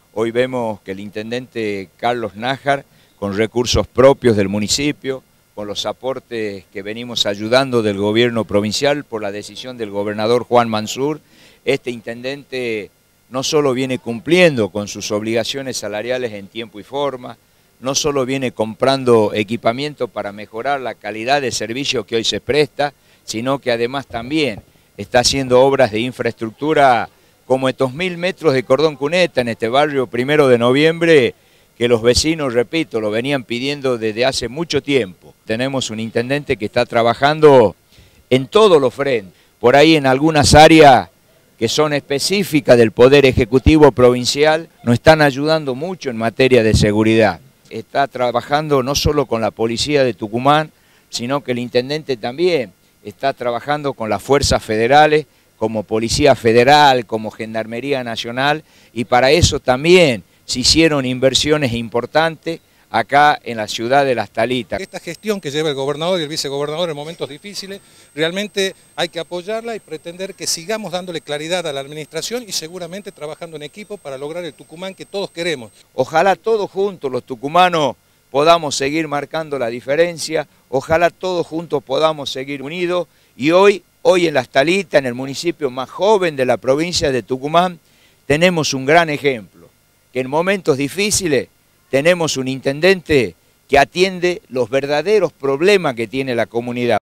Hoy vemos que el intendente Carlos Nájar, con recursos propios del municipio, con los aportes que venimos ayudando del gobierno provincial por la decisión del gobernador Juan Mansur, este intendente no solo viene cumpliendo con sus obligaciones salariales en tiempo y forma, no solo viene comprando equipamiento para mejorar la calidad de servicio que hoy se presta, sino que además también está haciendo obras de infraestructura como estos 1000 metros de cordón cuneta en este barrio 1 de noviembre, que los vecinos, repito, lo venían pidiendo desde hace mucho tiempo. Tenemos un intendente que está trabajando en todos los frentes, por ahí en algunas áreas que son específicas del Poder Ejecutivo Provincial, nos están ayudando mucho en materia de seguridad. Está trabajando no solo con la Policía de Tucumán, sino que el intendente también está trabajando con las fuerzas federales, como Policía Federal, como Gendarmería Nacional, y para eso también se hicieron inversiones importantes acá en la ciudad de Las Talitas. Esta gestión que lleva el gobernador y el vicegobernador en momentos difíciles, realmente hay que apoyarla y pretender que sigamos dándole claridad a la administración y seguramente trabajando en equipo para lograr el Tucumán que todos queremos. Ojalá todos juntos los tucumanos podamos seguir marcando la diferencia, ojalá todos juntos podamos seguir unidos y hoy en Las Talitas, en el municipio más joven de la provincia de Tucumán, tenemos un gran ejemplo, que en momentos difíciles tenemos un intendente que atiende los verdaderos problemas que tiene la comunidad.